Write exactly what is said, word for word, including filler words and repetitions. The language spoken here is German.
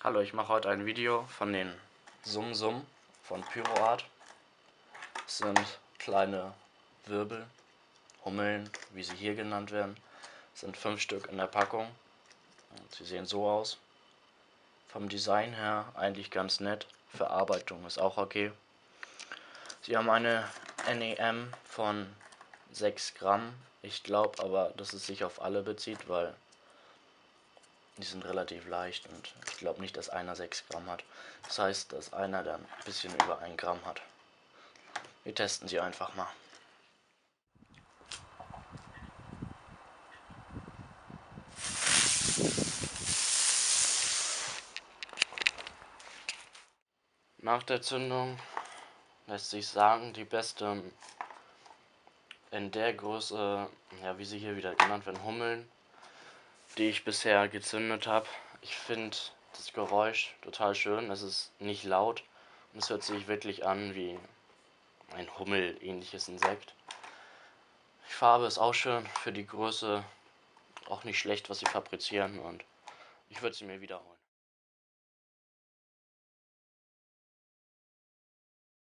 Hallo, ich mache heute ein Video von den Sum Sum von Pyroart. Das sind kleine Wirbel, Hummeln, wie sie hier genannt werden. Das sind fünf Stück in der Packung. Und sie sehen so aus. Vom Design her eigentlich ganz nett. Verarbeitung ist auch okay. Sie haben eine N E M von sechs Gramm. Ich glaube aber, dass es sich auf alle bezieht, weil die sind relativ leicht und ich glaube nicht, dass einer sechs Gramm hat. Das heißt, dass einer dann ein bisschen über ein Gramm hat. Wir testen sie einfach mal. Nach der Zündung lässt sich sagen, die beste in der Größe, ja, wie sie hier wieder genannt werden, Hummeln, die ich bisher gezündet habe. Ich finde das Geräusch total schön. Es ist nicht laut und es hört sich wirklich an wie ein Hummel-ähnliches Insekt. Die Farbe ist auch schön, für die Größe auch nicht schlecht, was sie fabrizieren, und ich würde sie mir wiederholen.